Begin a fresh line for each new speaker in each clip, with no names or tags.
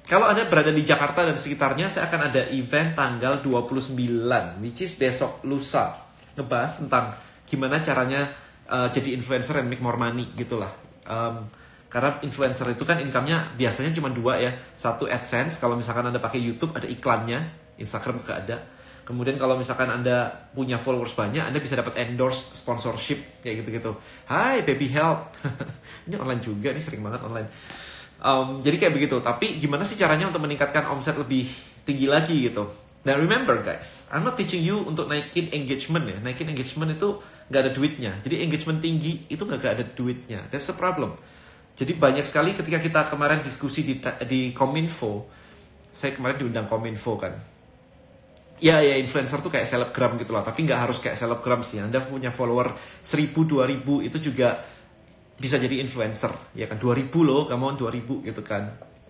kalau Anda berada di Jakarta dan sekitarnya, saya akan ada event tanggal 29, which is besok lusa. Ngebahas tentang gimana caranya jadi influencer and make more money gitulah. Karena influencer itu kan income-nya biasanya cuma dua ya. Satu AdSense, kalau misalkan Anda pakai YouTube ada iklannya, Instagram juga ada. Kemudian kalau misalkan Anda punya followers banyak, Anda bisa dapat endorse, sponsorship, kayak gitu-gitu. Hai, baby help. Ini online juga, ini sering banget online. Jadi kayak begitu. Tapi gimana sih caranya untuk meningkatkan omset lebih tinggi lagi gitu. Nah remember guys, I'm not teaching you untuk naikin engagement ya. Naikin engagement itu gak ada duitnya. Jadi engagement tinggi itu gak ada duitnya. That's the problem. Jadi banyak sekali ketika kita kemarin diskusi di Kominfo. Saya kemarin diundang Kominfo kan. Ya influencer tuh kayak selebgram gitu lah. Tapi gak harus kayak selebgram sih. Anda punya follower 1000, 2000 itu juga bisa jadi influencer, ya kan, 2000 loh, kamu 2000 gitu kan.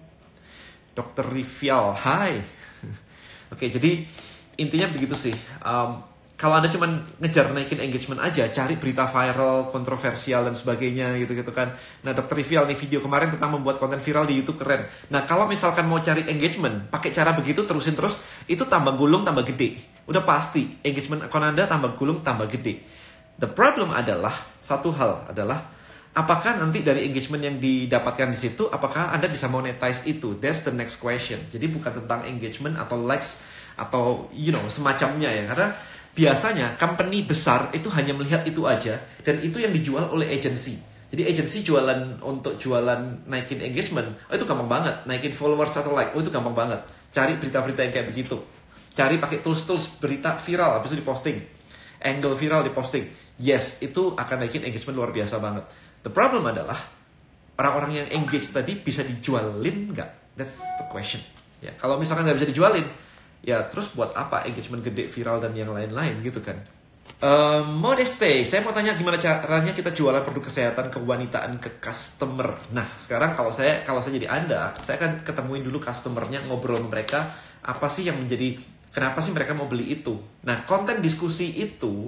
Dr. Rivial, hai. Oke, jadi intinya begitu sih. Kalau Anda cuma ngejar naikin engagement aja, cari berita viral, kontroversial dan sebagainya gitu kan. Nah, Dr. Rivial nih video kemarin tentang membuat konten viral di YouTube keren. Nah, kalau misalkan mau cari engagement, pakai cara begitu terusin terus, itu tambah gulung tambah gede. Udah pasti engagement akun Anda tambah gulung tambah gede. The problem adalah satu hal adalah apakah nanti dari engagement yang didapatkan di situ, apakah Anda bisa monetize itu? That's the next question. Jadi bukan tentang engagement atau likes atau semacamnya ya. Karena biasanya company besar itu hanya melihat itu aja dan itu yang dijual oleh agency. Jadi agency jualan untuk jualan naikin engagement, itu gampang banget. Naikin followers atau like, itu gampang banget. Cari berita-berita yang kayak begitu. Cari pakai tools-tools berita viral, habis itu diposting. Angle viral diposting. Yes, itu akan naikin engagement luar biasa banget. The problem adalah orang-orang yang engage tadi bisa dijualin nggak? That's the question. Ya, kalau misalkan nggak bisa dijualin, ya terus buat apa engagement gede, viral dan yang lain-lain gitu kan? Modeste, saya mau tanya gimana caranya kita jualan produk kesehatan kewanitaan ke customer. Nah, sekarang kalau saya jadi Anda, saya akan ketemuin dulu customernya, ngobrol sama mereka, apa sih yang menjadi kenapa sih mereka mau beli itu? Nah, konten diskusi itu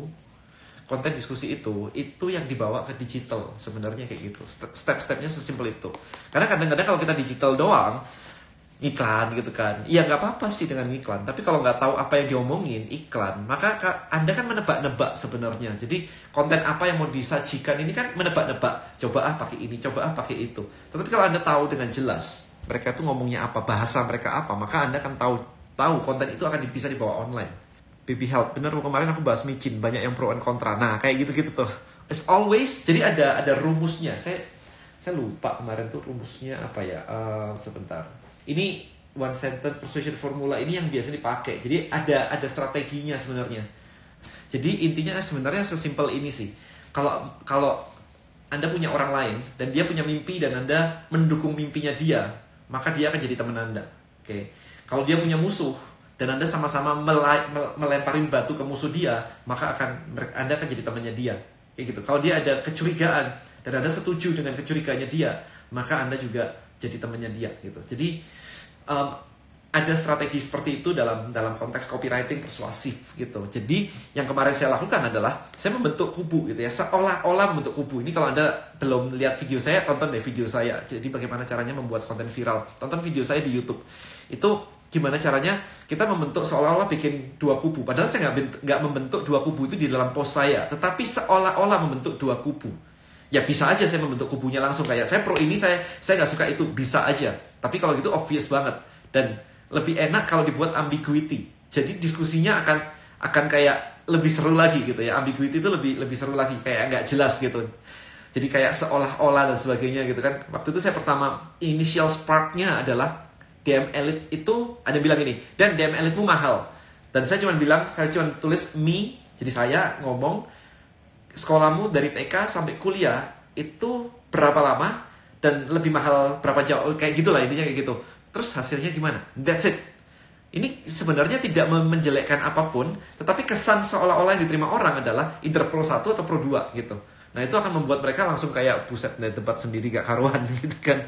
yang dibawa ke digital sebenarnya kayak gitu. Step-stepnya sesimpel itu. Karena kadang-kadang kalau kita digital doang, iklan gitu kan, ya nggak apa-apa sih dengan iklan. Tapi kalau nggak tahu apa yang diomongin iklan, maka Anda kan menebak-nebak sebenarnya. Jadi konten apa yang mau disajikan ini kan menebak-nebak. Coba pakai ini, coba pakai itu. Tetapi kalau Anda tahu dengan jelas mereka tuh ngomongnya apa, bahasa mereka apa, maka Anda kan tahu konten itu akan bisa dibawa online. Baby health, bener kemarin aku bahas micin, banyak yang pro and kontra. Nah, kayak gitu-gitu tuh. As always, jadi ada rumusnya. Saya lupa kemarin tuh rumusnya apa ya. Sebentar. Ini one sentence persuasion formula ini yang biasa dipakai. Jadi ada strateginya sebenarnya. Jadi intinya sebenarnya sesimpel ini sih. Kalau Anda punya orang lain dan dia punya mimpi dan Anda mendukung mimpinya dia, maka dia akan jadi teman Anda. Oke. Kalau dia punya musuh dan Anda sama-sama melemparin batu ke musuh dia, maka Anda akan jadi temannya dia. Kayak gitu. Kalau dia ada kecurigaan dan Anda setuju dengan kecurigaannya dia, maka Anda juga jadi temannya dia gitu. Jadi ada strategi seperti itu dalam konteks copywriting persuasif gitu. Jadi yang kemarin saya lakukan adalah saya membentuk kubu gitu ya, seolah-olah membentuk kubu. Ini kalau Anda belum lihat video saya, tonton deh video saya. Jadi bagaimana caranya membuat konten viral. Tonton video saya di YouTube. Itu gimana caranya kita membentuk seolah-olah bikin dua kubu. Padahal saya nggak membentuk dua kubu itu di dalam post saya, tetapi seolah-olah membentuk dua kubu. Ya bisa aja saya membentuk kubunya langsung kayak saya pro ini, saya nggak suka itu, bisa aja. Tapi kalau gitu obvious banget dan lebih enak kalau dibuat ambiguity. Jadi diskusinya akan kayak lebih seru lagi gitu ya. Ambiguity itu lebih seru lagi, kayak nggak jelas gitu. Jadi kayak seolah-olah dan sebagainya gitu kan. Waktu itu saya pertama initial spark-nya adalah DM Elite itu ada bilang ini, dan DM Elite-mu mahal. Dan saya cuma tulis me, jadi saya ngomong sekolahmu dari TK sampai kuliah itu berapa lama dan lebih mahal berapa jauh, kayak gitulah intinya kayak gitu. Terus hasilnya gimana? That's it. Ini sebenarnya tidak menjelekkan apapun, tetapi kesan seolah-olah yang diterima orang adalah either pro 1 atau pro 2 gitu. Nah itu akan membuat mereka langsung kayak buset, dari tempat sendiri gak karuan gitu kan.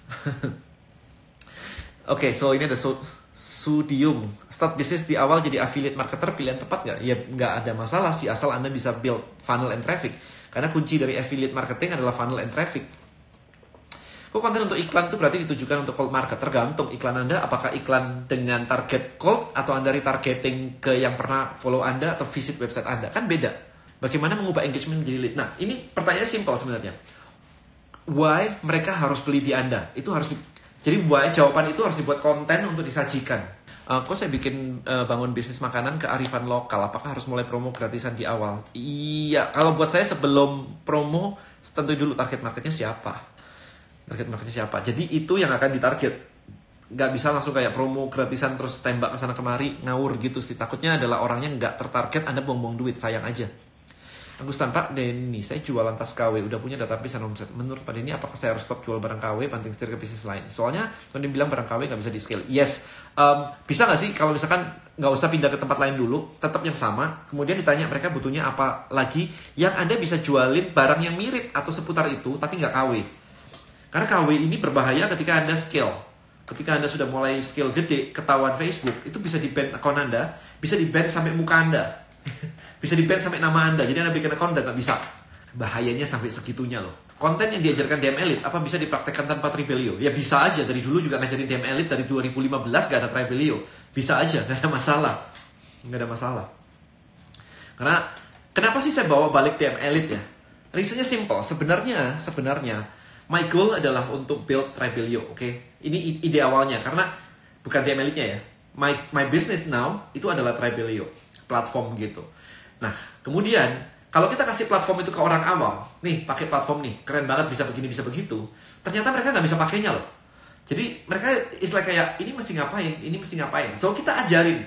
Oke, so ini ada Sudium. Start bisnis di awal jadi affiliate marketer, pilihan tepat nggak? Ya nggak ada masalah sih, asal Anda bisa build funnel and traffic. Karena kunci dari affiliate marketing adalah funnel and traffic. Kok konten untuk iklan itu berarti ditujukan untuk cold market? Tergantung iklan Anda, apakah iklan dengan target cold atau Anda retargeting ke yang pernah follow Anda atau visit website Anda. Kan beda. Bagaimana mengubah engagement menjadi lead? Nah, ini pertanyaannya simpel sebenarnya. Why mereka harus beli di Anda? Itu harus jadi why jawaban itu harus dibuat konten untuk disajikan. Kok saya bikin bangun bisnis makanan kearifan lokal? Apakah harus mulai promo gratisan di awal? Iya, kalau buat saya sebelum promo tentu dulu target marketnya siapa. Target marketnya siapa? Jadi itu yang akan ditarget. Nggak bisa langsung kayak promo gratisan terus tembak kesana kemari ngawur gitu sih. Takutnya adalah orangnya nggak tertarget, Anda buang-buang duit, sayang aja. Agustan, Pak Denny, saya jualan tas KW, udah punya database dan omset. Menurut Pak Denny, apakah saya harus stop jual barang KW, banting setir ke bisnis lain? Soalnya, Pak Denny bilang barang KW nggak bisa di-scale. Yes, bisa nggak sih kalau misalkan nggak usah pindah ke tempat lain dulu, tetap yang sama, kemudian ditanya mereka butuhnya apa lagi, yang Anda bisa jualin barang yang mirip atau seputar itu, tapi nggak KW. Karena KW ini berbahaya ketika Anda scale. Ketika Anda sudah mulai scale gede, ketahuan Facebook, itu bisa di-ban akun Anda, bisa di-ban sampai muka Anda. Bisa di-ban sampai nama Anda. Jadi Anda bikin account dan nggak bisa. Bahayanya sampai segitunya loh. Konten yang diajarkan DM Elite, apa bisa dipraktekkan tanpa Tribelio? Ya bisa aja. Dari dulu juga ngajarin DM Elite dari 2015 gak ada Tribelio. Bisa aja, gak ada masalah. Gak ada masalah. Karena, kenapa sih saya bawa balik DM Elite ya? Reasonnya simple. Sebenarnya, my goal adalah untuk build Tribelio, oke? Ini ide awalnya. Karena, bukan DM Elite-nya ya. My business now, itu adalah Tribelio. Platform gitu. Nah, kemudian kalau kita kasih platform itu ke orang awam, nih pakai platform nih, keren banget bisa begini bisa begitu. Ternyata mereka nggak bisa pakainya loh. Jadi mereka istilah kayak ini mesti ngapain. So kita ajarin.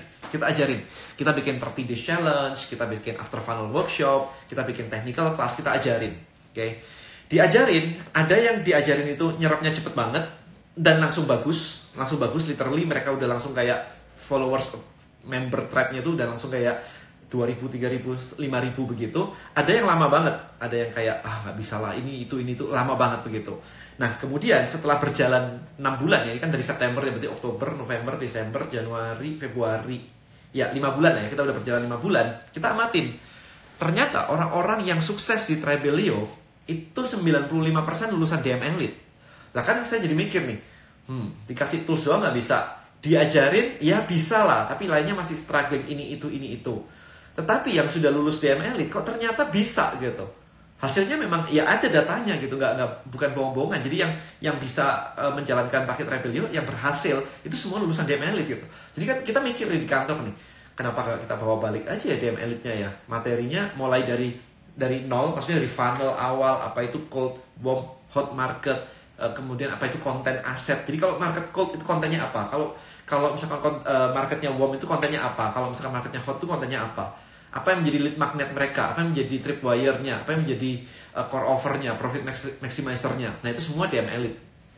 Kita bikin 30 days challenge, kita bikin after funnel workshop, kita bikin technical class, kita ajarin. Oke. Diajarin, ada yang diajarin itu nyerapnya cepet banget dan langsung bagus, literally mereka udah langsung kayak followers member tribe-nya itu udah langsung kayak 2.000, 3.000, 5.000 begitu. Ada yang lama banget. Ada yang kayak, nggak bisa lah, ini itu, lama banget begitu. Nah, kemudian setelah berjalan 6 bulan, ya kan dari September, ya berarti Oktober, November, Desember, Januari, Februari. Ya, 5 bulan ya, kita udah berjalan 5 bulan. Kita amatin. Ternyata orang-orang yang sukses di Tribelio, itu 95% lulusan DM Elite. Lah kan saya jadi mikir nih, dikasih tools doang nggak bisa. Diajarin, ya bisa lah, tapi lainnya masih struggling ini, itu. Tetapi yang sudah lulus DM Elite kok ternyata bisa gitu. Hasilnya memang ya ada datanya gitu, bukan bohong-bohongan. Jadi yang bisa menjalankan paket Tribelio yang berhasil itu semua lulusan DM Elite gitu. Jadi kan kita mikir di kantor nih, kenapa kita bawa balik aja ya DM Elite-nya ya. Materinya mulai dari nol, maksudnya dari funnel awal, apa itu cold, warm, hot market, kemudian apa itu konten aset. Jadi kalau market cold itu kontennya apa? Kalau misalkan marketnya warm itu kontennya apa? Kalau misalkan marketnya hot itu kontennya apa? Apa yang menjadi lead magnet mereka? Apa yang menjadi tripwire-nya? Apa yang menjadi core offer-nya? Profit maximizer-nya? Nah itu semua DM Elite.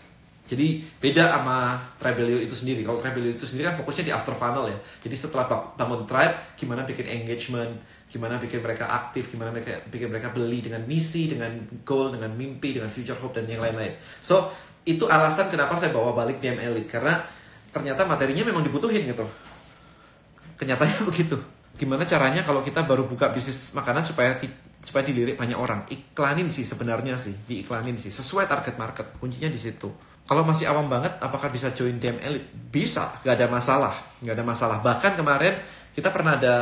Jadi beda sama Tribelio itu sendiri. Kalau Tribelio itu sendiri kan fokusnya di after funnel ya. Jadi setelah bangun tribe, gimana bikin engagement, gimana bikin mereka aktif, gimana bikin mereka beli dengan misi, dengan goal, dengan mimpi, dengan future hope, dan yang lain-lain. So, itu alasan kenapa saya bawa balik DM Elite. Karena ternyata materinya memang dibutuhin gitu. Kenyataannya begitu. Gimana caranya kalau kita baru buka bisnis makanan supaya dilirik banyak orang? Iklanin sih sebenarnya sih, diiklanin sih. Sesuai target market, kuncinya di situ. Kalau masih awam banget, apakah bisa join DM Elite? Bisa, gak ada masalah. Bahkan kemarin kita pernah ada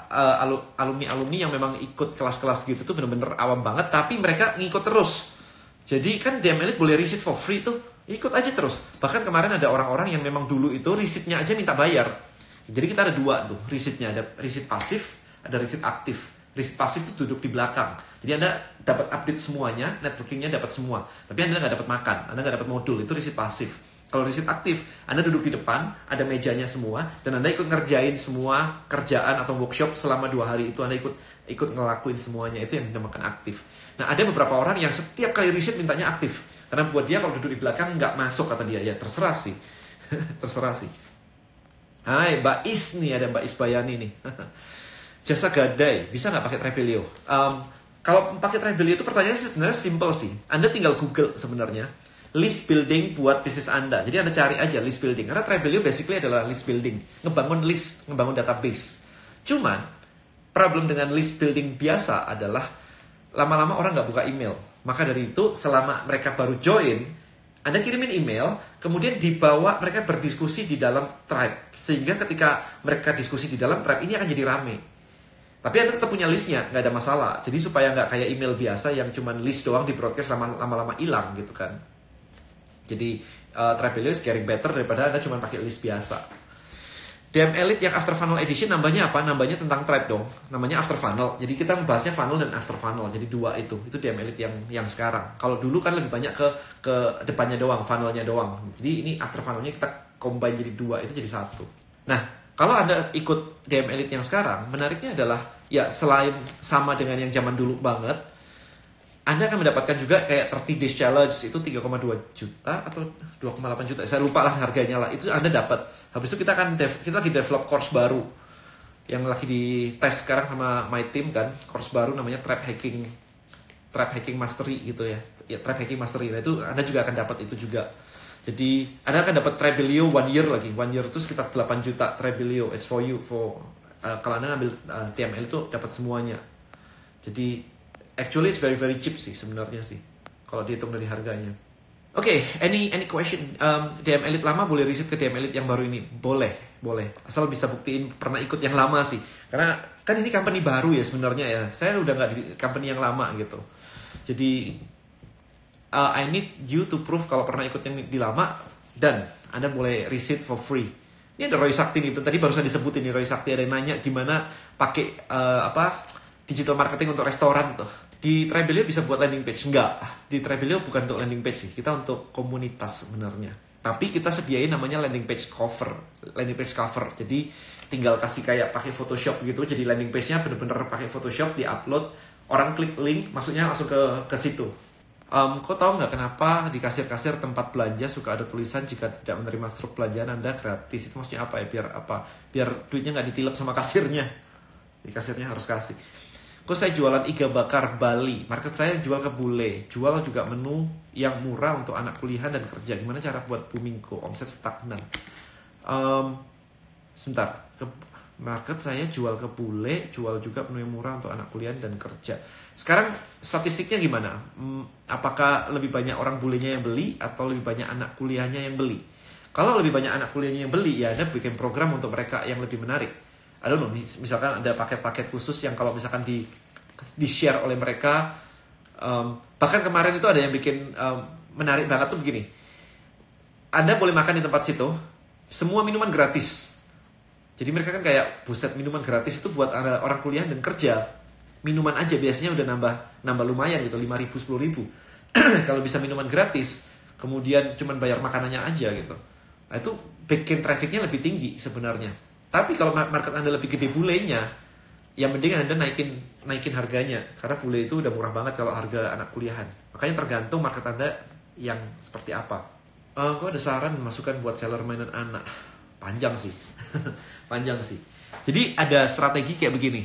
alumni yang memang ikut kelas-kelas gitu tuh bener-bener awam banget, tapi mereka ngikut terus. Jadi kan DM Elite boleh receipt for free tuh, ikut aja terus. Bahkan kemarin ada orang-orang yang memang dulu itu receipt-nya aja minta bayar. Jadi kita ada 2 tuh receipt-nya, ada receipt pasif, ada receipt aktif. Receipt pasif itu duduk di belakang. Jadi Anda dapat update semuanya, networking-nya dapat semua. Tapi Anda nggak dapat makan, Anda nggak dapat modul, itu receipt pasif. Kalau receipt aktif, Anda duduk di depan, ada mejanya semua, dan Anda ikut ngerjain semua kerjaan atau workshop selama 2 hari itu. Anda ikut ngelakuin semuanya, itu yang dinamakan aktif. Nah ada beberapa orang yang setiap kali receipt mintanya aktif. Karena buat dia kalau duduk di belakang nggak masuk kata dia. Ya terserah sih. Terserah sih. Hai Mbak Is nih, ada Mbak Is Bayani nih. Jasa gadai, bisa nggak pakai Tribelio? Kalau pakai Tribelio itu pertanyaannya sebenarnya simple sih. Anda tinggal Google sebenarnya list building buat bisnis Anda. Jadi Anda cari aja list building. Karena Tribelio basically adalah list building, ngebangun list, ngebangun database. Cuman problem dengan list building biasa adalah lama-lama orang nggak buka email. Maka dari itu selama mereka baru join, Anda kirimin email, kemudian dibawa mereka berdiskusi di dalam tribe. Sehingga ketika mereka diskusi di dalam tribe, ini akan jadi rame. Tapi Anda tetap punya listnya, nggak ada masalah. Jadi supaya nggak kayak email biasa yang cuma list doang di broadcast lama-lama hilang gitu kan. Jadi Tribelio is getting better daripada Anda cuma pakai list biasa. DM Elite yang After Funnel Edition nambahnya apa? Nambahnya tentang tribe dong. Namanya After Funnel. Jadi kita membahasnya funnel dan After Funnel. Jadi dua itu. Itu DM Elite yang sekarang. Kalau dulu kan lebih banyak ke depannya doang, funnelnya doang. Jadi ini After Funnelnya kita combine jadi dua, itu jadi satu. Nah, kalau Anda ikut DM Elite yang sekarang, menariknya adalah ya selain sama dengan yang zaman dulu banget, Anda akan mendapatkan juga kayak 30 Days Challenge, itu 3,2 juta atau 2,8 juta. Saya lupa lah harganya lah. Itu Anda dapat. Habis itu kita lagi develop course baru yang lagi dites sekarang sama my team kan. Course baru namanya Trap Hacking Mastery gitu ya. Ya, Trap Hacking Mastery. Nah, itu Anda juga akan dapat itu juga. Jadi Anda akan dapat Tribelio 1 year lagi. 1 year itu sekitar 8 juta Tribelio. It's for you. Kalau Anda ngambil TML itu dapat semuanya. Jadi actually it's very very cheap sih sebenarnya sih. Kalau dihitung dari harganya. Oke, any question? DM Elite lama boleh riset ke DM Elite yang baru ini? Boleh. Asal bisa buktiin pernah ikut yang lama sih. Karena kan ini company baru ya sebenarnya ya. Saya udah nggak di company yang lama gitu. Jadi I need you to prove kalau pernah ikut yang di lama, dan Anda boleh riset for free. Ini ada Roy Sakti nih. Tadi barusan disebutin nih Roy Sakti, ada yang nanya gimana pakai digital marketing untuk restoran tuh. Di Tribelio bisa buat landing page? Enggak. Di Tribelio bukan untuk landing page sih. Kita untuk komunitas sebenarnya. Tapi kita sediain namanya landing page cover. Jadi tinggal kasih kayak pakai Photoshop gitu. Jadi landing page-nya bener-bener pakai Photoshop, di-upload. Orang klik link, maksudnya langsung ke situ. Kok tahu nggak kenapa di kasir-kasir tempat belanja suka ada tulisan jika tidak menerima struk belanjaan Anda gratis? Itu maksudnya apa ya? Biar duitnya nggak ditilep sama kasirnya. Di kasirnya harus kasih. Kok saya jualan iga bakar Bali, market saya jual ke bule, jual juga menu yang murah untuk anak kuliahan dan kerja. Gimana cara buat booming kok omset stagnan? Sebentar, market saya jual ke bule, jual juga menu yang murah untuk anak kuliahan dan kerja. Sekarang statistiknya gimana? Apakah lebih banyak orang bulenya yang beli atau lebih banyak anak kuliahnya yang beli? Kalau lebih banyak anak kuliahnya yang beli, ya Anda bikin program untuk mereka yang lebih menarik. I don't know, misalkan ada paket-paket khusus yang kalau misalkan di-share oleh mereka, bahkan kemarin itu ada yang bikin menarik banget tuh begini. Anda boleh makan di tempat situ, semua minuman gratis. Jadi mereka kan kayak, buset, minuman gratis itu buat orang kuliah dan kerja. Minuman aja biasanya udah nambah lumayan gitu, 5.000, 10.000. Kalau bisa minuman gratis, kemudian cuman bayar makanannya aja gitu. Nah itu bikin trafficnya lebih tinggi sebenarnya. Tapi kalau market Anda lebih gede bulenya, ya mending Anda naikin harganya. Karena bule itu udah murah banget kalau harga anak kuliahan. Makanya tergantung market Anda yang seperti apa. Kok ada saran masukan buat seller mainan anak? Panjang sih. Panjang sih. Jadi ada strategi kayak begini.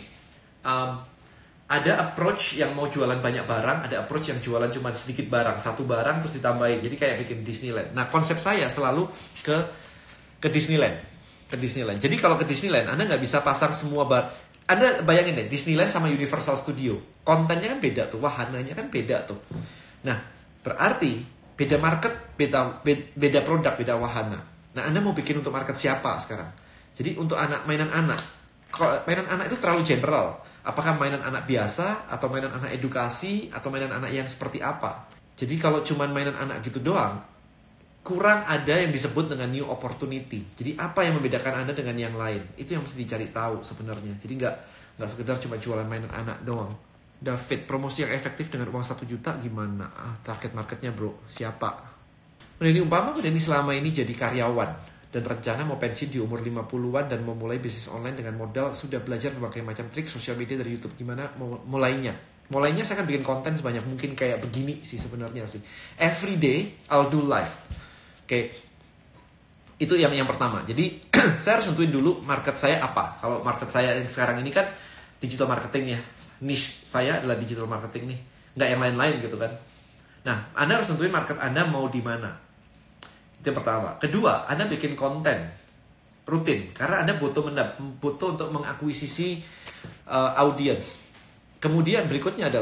Ada approach yang mau jualan banyak barang, ada approach yang jualan cuma sedikit barang, satu barang terus ditambahin. Jadi kayak bikin Disneyland. Nah konsep saya selalu ke Disneyland. Jadi kalau ke Disneyland, Anda nggak bisa pasang semua Anda bayangin deh, Disneyland sama Universal Studio. Kontennya kan beda tuh, wahananya kan beda tuh. Nah, berarti beda market, beda produk, beda wahana. Nah, Anda mau bikin untuk market siapa sekarang? Jadi untuk mainan anak. Kalau mainan anak itu terlalu general. Apakah mainan anak biasa, atau mainan anak edukasi, atau mainan anak yang seperti apa? Jadi kalau cuma mainan anak gitu doang, kurang ada yang disebut dengan new opportunity. Jadi apa yang membedakan Anda dengan yang lain? Itu yang mesti dicari tahu sebenarnya. Jadi nggak sekedar cuma jualan mainan anak doang. David, promosi yang efektif dengan uang 1 juta gimana? Target marketnya bro, siapa? Ini umpama ini selama ini jadi karyawan dan rencana mau pensiun di umur 50-an dan mau mulai bisnis online dengan modal sudah belajar berbagai macam trik sosial media dari YouTube. Gimana mulainya? Mulainya saya akan bikin konten sebanyak mungkin kayak begini sih sebenarnya sih. Every day I'll do live. Oke, itu yang pertama. Jadi saya harus tentuin dulu market saya apa. Kalau market saya yang sekarang ini kan digital marketing ya. Niche saya adalah digital marketing nih. Nggak yang lain-lain gitu kan. Nah, Anda harus tentuin market Anda mau di mana. Itu yang pertama. Kedua, Anda bikin konten rutin. Karena Anda butuh untuk mengakuisisi audience. Kemudian berikutnya adalah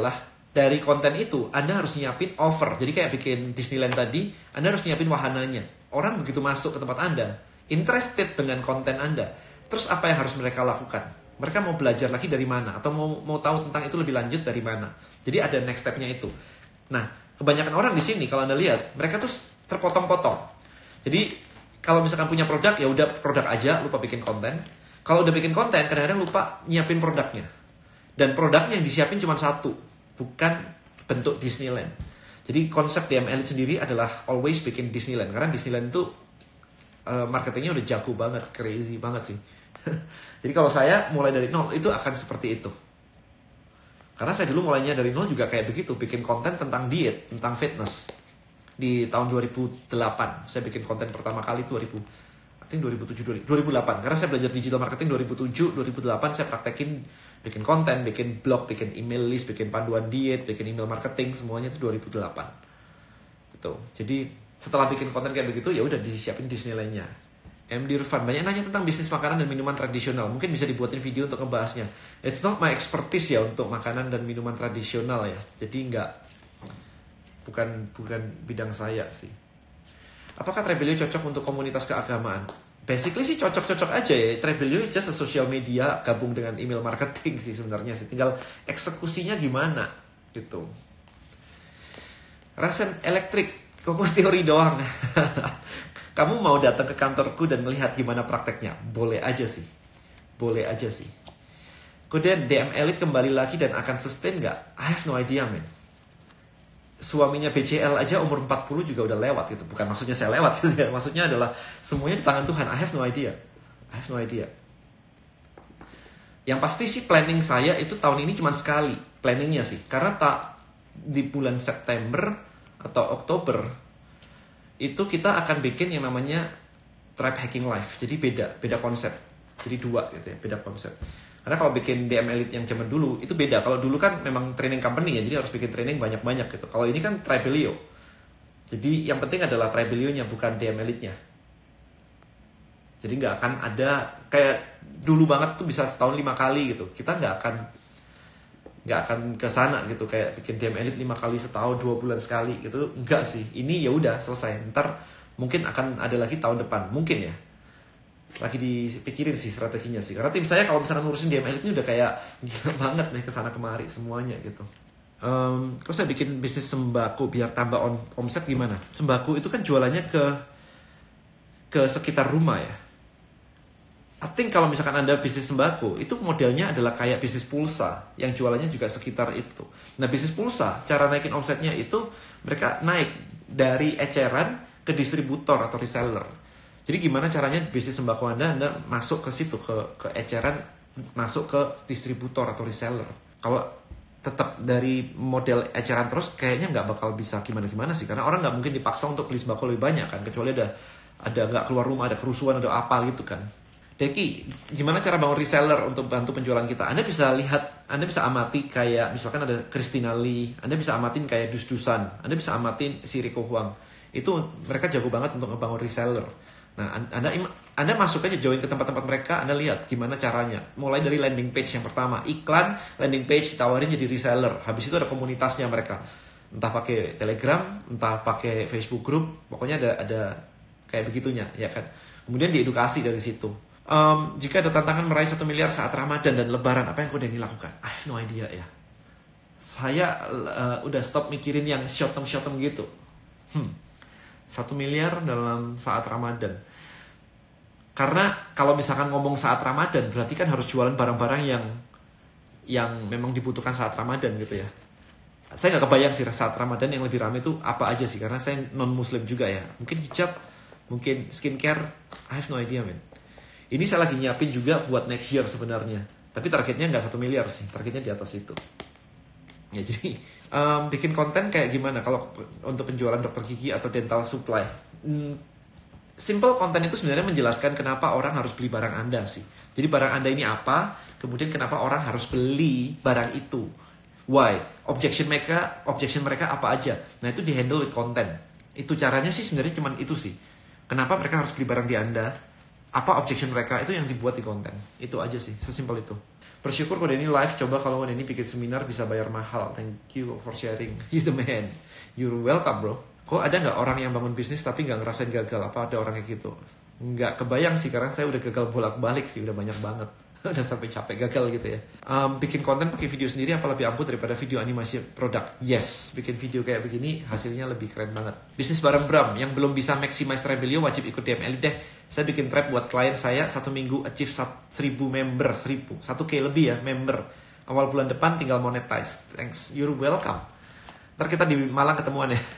dari konten itu Anda harus nyiapin offer. Jadi kayak bikin Disneyland tadi, Anda harus nyiapin wahananya. Orang begitu masuk ke tempat Anda, interested dengan konten Anda. Terus apa yang harus mereka lakukan? Mereka mau belajar lagi dari mana? Atau mau tahu tentang itu lebih lanjut dari mana? Jadi ada next step-nya itu. Nah, kebanyakan orang di sini kalau Anda lihat, mereka tuh terpotong-potong. Jadi kalau misalkan punya produk, ya udah produk aja, lupa bikin konten. Kalau udah bikin konten, kadang-kadang lupa nyiapin produknya. Dan produknya yang disiapin cuma satu, bukan bentuk Disneyland. Jadi konsep DM Elite sendiri adalah always bikin Disneyland. Karena Disneyland itu marketingnya udah jago banget, crazy banget sih. Jadi kalau saya mulai dari nol, itu akan seperti itu. Karena saya dulu mulainya dari nol juga kayak begitu, bikin konten tentang diet, tentang fitness. Di tahun 2008, saya bikin konten pertama kali 2007, 2008. Karena saya belajar digital marketing 2007, 2008 saya praktekin bikin konten, bikin blog, bikin email list, bikin panduan diet, bikin email marketing, semuanya itu 2008. Gitu. Jadi setelah bikin konten kayak begitu, ya udah disiapin Disneyland-nya. MD Irfan, banyak nanya tentang bisnis makanan dan minuman tradisional. Mungkin bisa dibuatin video untuk ngebahasnya. It's not my expertise ya untuk makanan dan minuman tradisional ya. Jadi bukan bidang saya sih. Apakah Trebelio cocok untuk komunitas keagamaan? Basically sih cocok-cocok aja ya. Trebelio is just a social media gabung dengan email marketing sih sebenarnya sih. Tinggal eksekusinya gimana gitu. Rasen elektrik, kok teori doang. Kamu mau datang ke kantorku dan melihat gimana prakteknya? Boleh aja sih. Boleh aja sih. Kemudian DM Elite kembali lagi dan akan sustain nggak? I have no idea, man. Suaminya BCL aja umur 40 juga udah lewat gitu. Bukan maksudnya saya lewat gitu ya. Maksudnya adalah semuanya di tangan Tuhan. I have no idea. I have no idea. Yang pasti sih planning saya itu tahun ini cuma sekali. Planningnya sih. Karena di bulan September atau Oktober itu kita akan bikin yang namanya Tribe Hacking Live. Jadi beda konsep. Jadi dua gitu ya, beda konsep. Karena kalau bikin DM Elite yang zaman dulu, itu beda. Kalau dulu kan memang training company ya, jadi harus bikin training banyak-banyak gitu. Kalau ini kan Trebelio. Jadi yang penting adalah Trebelio-nya, bukan DM Elite-nya. Jadi nggak akan ada, kayak dulu banget tuh bisa setahun 5 kali gitu. Kita nggak akan ke sana gitu, kayak bikin DM Elite 5 kali setahun, 2 bulan sekali gitu. Enggak sih, ini ya udah selesai. Ntar mungkin akan ada lagi tahun depan, mungkin ya. Lagi dipikirin sih strateginya sih. Karena tim saya kalau misalkan ngurusin DM Elite ini udah kayak gila banget nih kesana kemari semuanya gitu. Kalau saya bikin bisnis sembako biar tambah omset gimana? Sembako itu kan jualannya ke sekitar rumah ya. I think kalau misalkan Anda bisnis sembako, itu modelnya adalah kayak bisnis pulsa, yang jualannya juga sekitar itu. Nah, bisnis pulsa, cara naikin omsetnya itu, mereka naik dari eceran ke distributor atau reseller. Jadi gimana caranya bisnis sembako Anda masuk ke situ, ke eceran, masuk ke distributor atau reseller. Kalau tetap dari model eceran terus, kayaknya nggak bakal bisa gimana-gimana sih. Karena orang nggak mungkin dipaksa untuk beli sembako lebih banyak kan, kecuali ada nggak keluar rumah, ada kerusuhan, ada apa gitu kan. Deki, gimana cara bangun reseller untuk bantu penjualan kita? Anda bisa lihat, Anda bisa amati kayak misalkan ada Christina Lee, Anda bisa amatin kayak Dus-Dusan, Anda bisa amatin si Rico Huang. Itu mereka jago banget untuk ngebangun reseller. Nah, Anda masuk aja join ke tempat-tempat mereka, Anda lihat gimana caranya. Mulai dari landing page yang pertama, iklan, landing page ditawarin jadi reseller. Habis itu ada komunitasnya mereka. Entah pakai Telegram, entah pakai Facebook group, pokoknya ada kayak begitunya, ya kan. Kemudian diedukasi dari situ. Jika ada tantangan meraih 1 miliar saat Ramadan dan Lebaran, apa yang Kodeni lakukan? I have no idea ya. Saya udah stop mikirin yang short term gitu. 1 miliar dalam saat Ramadan. Karena kalau misalkan ngomong saat Ramadan, berarti kan harus jualan barang-barang yang memang dibutuhkan saat Ramadan gitu ya. Saya nggak kebayang sih saat Ramadan yang lebih ramai itu apa aja sih, karena saya non-muslim juga ya. Mungkin hijab, mungkin skincare, I have no idea man. Ini saya lagi nyiapin juga buat next year sebenarnya. Tapi targetnya nggak 1 miliar sih. Targetnya di atas itu. Ya jadi, bikin konten kayak gimana kalau untuk penjualan dokter gigi atau dental supply. Simple konten itu sebenarnya menjelaskan kenapa orang harus beli barang Anda sih. Jadi barang Anda ini apa, kemudian kenapa orang harus beli barang itu. Why? Objection mereka apa aja. Nah itu di handle with konten. Itu caranya sih sebenarnya cuma itu sih. Kenapa mereka harus beli barang di Anda? Apa objection mereka, itu yang dibuat di konten. Itu aja sih, sesimpel itu. Bersyukur kok Denny live. Coba kalau Denny bikin seminar bisa bayar mahal. Thank you for sharing. You the man. You're welcome bro. Kok ada nggak orang yang bangun bisnis tapi nggak ngerasain gagal? Apa ada orang kayak gitu? Nggak kebayang sih, karena saya udah gagal bolak-balik sih, udah banyak banget. Udah sampai capek gagal gitu ya. Bikin konten pakai video sendiri apa lebih ampuh daripada video animasi produk? Yes, bikin video kayak begini hasilnya lebih keren banget. Bisnis bareng Bram, yang belum bisa maximize Trapelio wajib ikut DM Elite deh. Saya bikin trap buat klien saya 1 minggu achieve 1000 member, 1K lebih ya member. Awal bulan depan tinggal monetize. Thanks, you're welcome. Ntar kita di Malang ketemuan ya.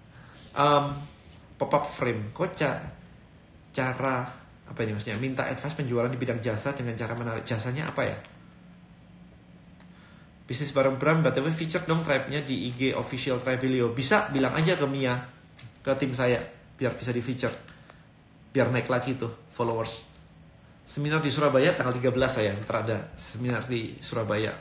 Pop-up frame, kok cara apa ini maksudnya? Minta advice penjualan di bidang jasa dengan cara menarik jasanya apa ya? Bisnis bareng Bram, btw feature dong tribe-nya di IG official Trapelio. Bisa, bilang aja ke Mia, ke tim saya, biar bisa di feature, biar naik lagi tuh followers. Seminar di Surabaya tanggal 13 saya, ntar ada seminar di Surabaya.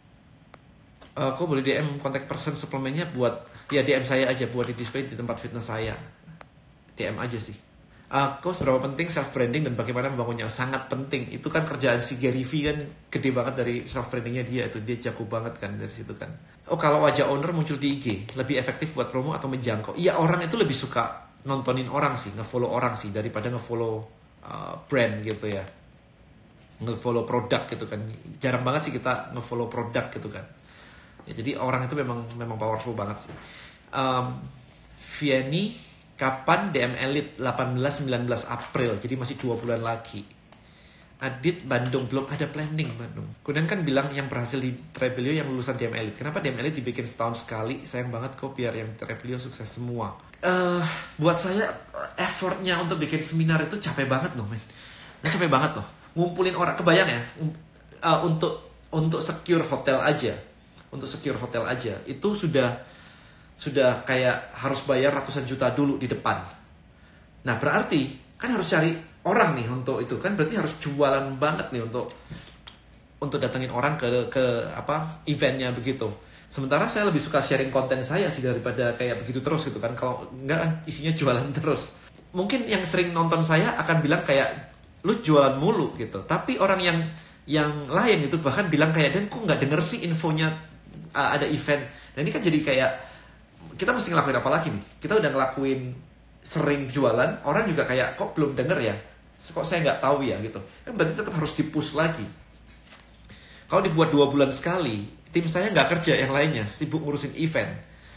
Kok boleh DM kontak person suplemennya buat, ya DM saya aja buat di display di tempat fitness saya. DM aja sih. Kok seberapa penting self branding dan bagaimana membangunnya? Sangat penting. Itu kan kerjaan si Gary V kan gede banget dari self brandingnya dia. Itu dia jago banget kan dari situ kan. Oh, kalau wajah owner muncul di IG lebih efektif buat promo atau menjangkau? Iya, orang itu lebih suka nontonin orang sih, ngefollow orang sih daripada ngefollow brand gitu ya, ngefollow produk gitu kan. Jarang banget sih kita ngefollow produk gitu kan. Ya, jadi orang itu memang powerful banget sih. Vianney, kapan DM Elite? 18-19 April, jadi masih 2 bulan lagi. Adit, Bandung, belum ada planning Bandung. Kemudian kan bilang yang berhasil di Trapelio yang lulusan DM Elite. Kenapa DM Elite dibikin setahun sekali? Sayang banget kok, biar yang Trapelio sukses semua. Buat saya effortnya untuk bikin seminar itu capek banget loh men. Nah, capek banget loh. Ngumpulin orang, kebayang ya, untuk secure hotel aja. Untuk secure hotel aja, itu sudah kayak harus bayar ratusan juta dulu di depan. Nah berarti kan harus cari orang nih untuk itu kan, berarti harus jualan banget nih untuk datengin orang ke apa eventnya begitu. Sementara saya lebih suka sharing konten saya sih daripada kayak begitu terus gitu kan. Kalau enggak kan isinya jualan terus. Mungkin yang sering nonton saya akan bilang kayak lu jualan mulu gitu. Tapi orang yang lain itu bahkan bilang kayak, dan kok nggak denger sih infonya ada event. Nah ini kan jadi kayak kita mesti ngelakuin apa lagi nih? Kita udah ngelakuin sering jualan, orang juga kayak kok belum denger ya? Kok saya nggak tahu ya gitu. Kan berarti tetap harus di-push lagi. Kalau dibuat 2 bulan sekali, tim saya nggak kerja, yang lainnya sibuk ngurusin event.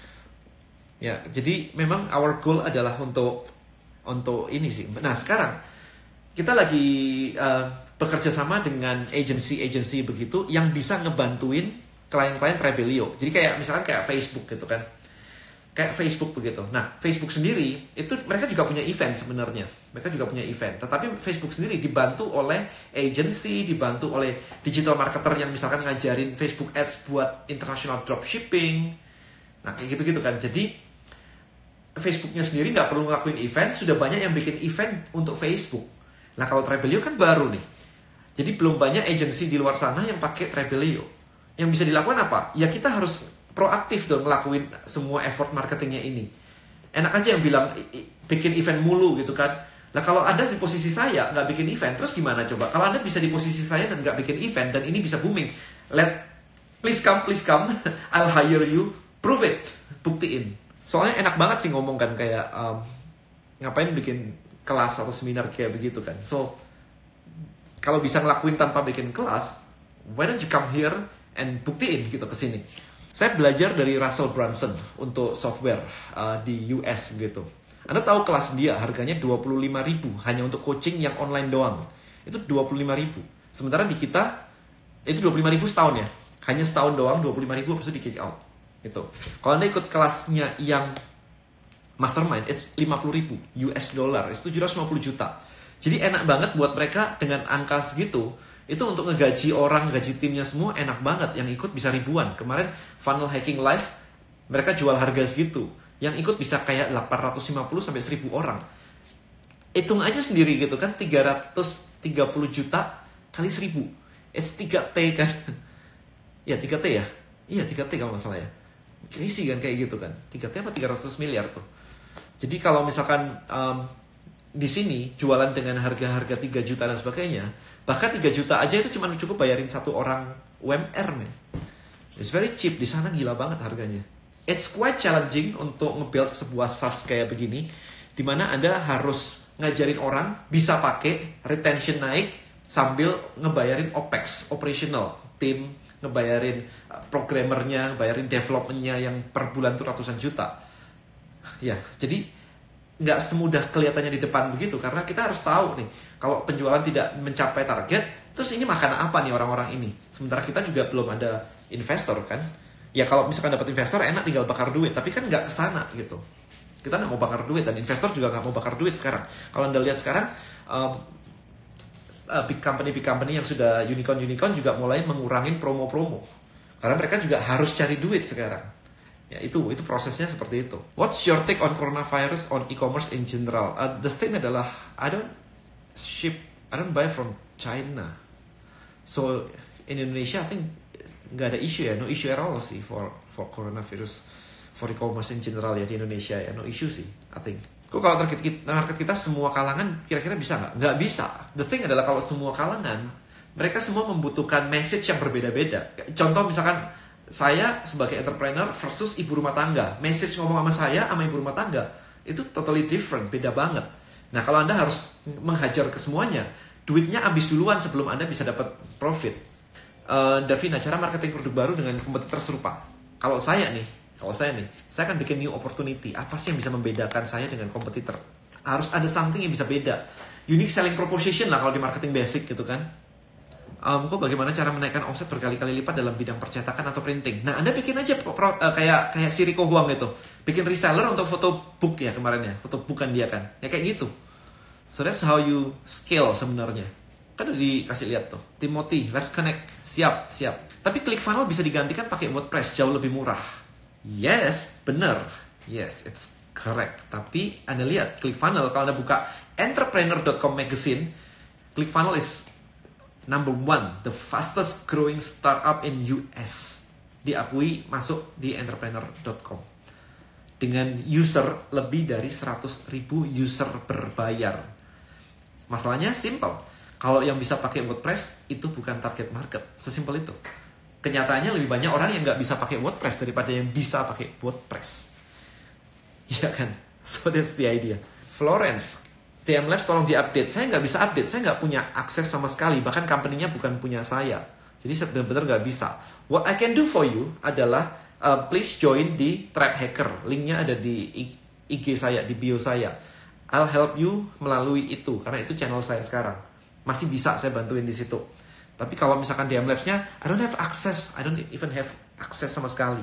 Ya, jadi memang our goal adalah untuk ini sih. Nah sekarang kita lagi bekerja sama dengan agency begitu yang bisa ngebantuin klien-klien Trapelio. Jadi kayak misalkan kayak Facebook gitu kan. Kayak Facebook begitu. Nah, Facebook sendiri itu mereka juga punya event sebenarnya. Mereka juga punya event. Tetapi Facebook sendiri dibantu oleh agency, dibantu oleh digital marketer yang misalkan ngajarin Facebook Ads buat international dropshipping. Nah, kayak gitu-gitu kan. Jadi Facebooknya sendiri nggak perlu ngelakuin event, sudah banyak yang bikin event untuk Facebook. Nah, kalau Trapelio kan baru nih. Jadi belum banyak agency di luar sana yang pakai Trapelio. Yang bisa dilakukan apa? Ya kita harus proaktif dong ngelakuin semua effort marketingnya ini. Enak aja yang bilang bikin event mulu gitu kan. Nah kalau Anda di posisi saya nggak bikin event, terus gimana coba? Kalau Anda bisa di posisi saya dan nggak bikin event dan ini bisa booming, please come, I'll hire you, prove it, buktiin. Soalnya enak banget sih ngomong kan kayak ngapain bikin kelas atau seminar kayak begitu kan. So kalau bisa ngelakuin tanpa bikin kelas, why don't you come here and buktiin gitu ke sini. Saya belajar dari Russell Brunson untuk software di US gitu. Anda tahu kelas dia harganya 25.000 hanya untuk coaching yang online doang. Itu 25.000. Sementara di kita itu 25.000 setahun ya. Hanya setahun doang 25.000 habis itu di kick out. Gitu. Kalau Anda ikut kelasnya yang mastermind, it's 50.000 US dollar, itu 750 juta. Jadi enak banget buat mereka dengan angka segitu. Itu untuk ngegaji orang, gaji timnya semua enak banget. Yang ikut bisa ribuan. Kemarin Funnel Hacking Live mereka jual harga segitu. Yang ikut bisa kayak 850 sampai 1.000 orang. Hitung aja sendiri gitu kan, 330 juta kali 1.000. It's 3T kan. Ya 3T ya. Iya 3T kalau nggak salah ya. Crazy kan kayak gitu kan. 3T apa 300 miliar tuh. Jadi kalau misalkan di sini jualan dengan harga-harga 3 juta dan sebagainya, bahkan 3 juta aja itu cuma cukup bayarin satu orang UMR, men. It's very cheap, di sana gila banget harganya. It's quite challenging untuk nge-build sebuah SaaS kayak begini, dimana Anda harus ngajarin orang bisa pakai, retention naik, sambil ngebayarin OPEX, operational, tim, ngebayarin programmernya, ngebayarin developmentnya yang per bulan tuh ratusan juta. Ya, jadi nggak semudah kelihatannya di depan begitu, karena kita harus tahu nih, kalau penjualan tidak mencapai target, terus ini makan apa nih orang-orang ini? Sementara kita juga belum ada investor kan? Ya kalau misalkan dapat investor enak tinggal bakar duit, tapi kan nggak kesana gitu. Kita nggak mau bakar duit dan investor juga nggak mau bakar duit sekarang. Kalau Anda lihat sekarang, big company yang sudah unicorn juga mulai mengurangin promo-promo, karena mereka juga harus cari duit sekarang. Ya, itu prosesnya seperti itu. What's your take on coronavirus on e-commerce in general? The thing adalah I don't buy from China. So in Indonesia I think nggak ada issue ya, no issue at all sih for coronavirus, for e-commerce in general ya di Indonesia ya, no issue sih I think. Kok kalau market kita semua kalangan kira-kira bisa nggak? Nggak bisa. The thing adalah kalau semua kalangan mereka semua membutuhkan message yang berbeda-beda. Contoh misalkan saya sebagai entrepreneur versus ibu rumah tangga, message ngomong sama saya sama ibu rumah tangga itu totally different, beda banget. Nah kalau Anda harus menghajar ke semuanya, duitnya habis duluan sebelum Anda bisa dapat profit. Davina, cara marketing produk baru dengan kompetitor serupa. Kalau saya akan bikin new opportunity. Apa sih yang bisa membedakan saya dengan kompetitor? Harus ada something yang bisa beda. Unique selling proposition lah kalau di marketing basic gitu kan. Kok bagaimana cara menaikkan omset berkali-kali lipat dalam bidang percetakan atau printing? Nah, Anda bikin aja kayak si Rico Huang gitu. Bikin reseller untuk foto book ya kemarin ya. Foto book kan dia kan. Ya kayak gitu. So that's how you scale sebenarnya. Kan udah dikasih lihat tuh. Timothy, let's connect. Siap. Tapi ClickFunnels bisa digantikan pakai WordPress, jauh lebih murah. Yes, bener. Yes, it's correct. Tapi Anda lihat ClickFunnels, kalau Anda buka entrepreneur.com magazine, ClickFunnels is number 1, the fastest growing startup in US. Diakui masuk di entrepreneur.com. Dengan user lebih dari 100.000 user berbayar. Masalahnya simple. Kalau yang bisa pakai WordPress itu bukan target market, sesimpel itu. Kenyataannya lebih banyak orang yang nggak bisa pakai WordPress daripada yang bisa pakai WordPress. Iya kan? So that's the idea. Florence, TM Labs tolong diupdate. Saya nggak bisa update, saya nggak punya akses sama sekali. Bahkan company-nya bukan punya saya. Jadi saya benar-benar nggak bisa. What I can do for you adalah please join di Tribe Hacker. Linknya ada di IG saya, di bio saya. I'll help you melalui itu, karena itu channel saya sekarang. Masih bisa saya bantuin di situ. Tapi kalau misalkan DM Labs-nya, I don't have access. I don't even have access sama sekali.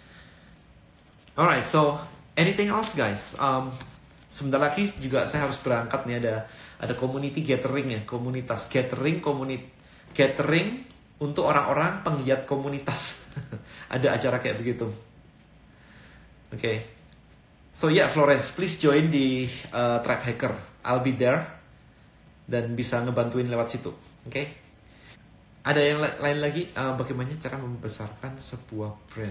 Alright, so anything else guys? Sebentar lagi juga saya harus berangkat nih, ada community gathering ya, komunitas gathering untuk orang-orang penggiat komunitas. Ada acara kayak begitu. Okay. So yeah, Florence, please join di Tribe Hacker. I'll be there dan bisa ngebantuin lewat situ. Okay. Ada yang lain lagi? Bagaimana cara membesarkan sebuah brand?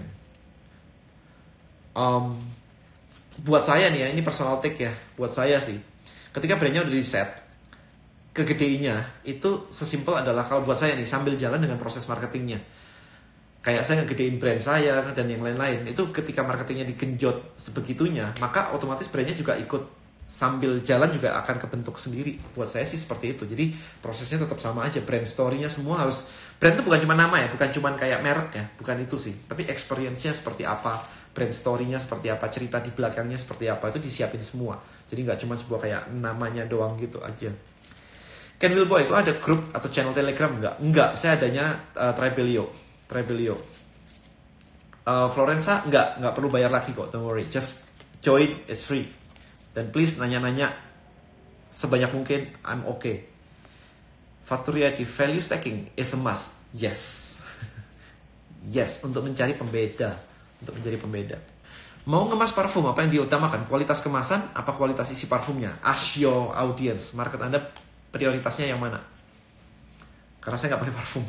Buat saya nih ya, ini personal take ya. Buat saya sih, ketika brandnya udah di set, kegedeinya itu sesimpel adalah, kalau buat saya nih, sambil jalan dengan proses marketingnya. Kayak saya ngegedein brand saya dan yang lain-lain. Itu ketika marketingnya digenjot sebegitunya, maka otomatis brandnya juga ikut sambil jalan juga akan kebentuk sendiri. Buat saya sih seperti itu. Jadi prosesnya tetap sama aja. Brand story-nya semua harus, brand itu bukan cuma nama ya, bukan cuma kayak merek ya, bukan itu sih. Tapi experience-nya seperti apa, brand story-nya seperti apa, cerita di belakangnya seperti apa, itu disiapin semua. Jadi nggak cuma sebuah kayak namanya doang gitu aja. Ken Wilboy, itu ada grup atau channel Telegram nggak? Nggak, saya adanya Tribelio. Florensa nggak perlu bayar lagi kok, don't worry. Just join, it's free. Dan please nanya-nanya sebanyak mungkin, I'm okay. Faturiati, value stacking is a must. Yes. Yes, untuk mencari pembeda. Mau ngemas parfum, apa yang diutamakan? Kualitas kemasan, apa kualitas isi parfumnya? Ask your audience. Market Anda prioritasnya yang mana? Karena saya nggak pakai parfum.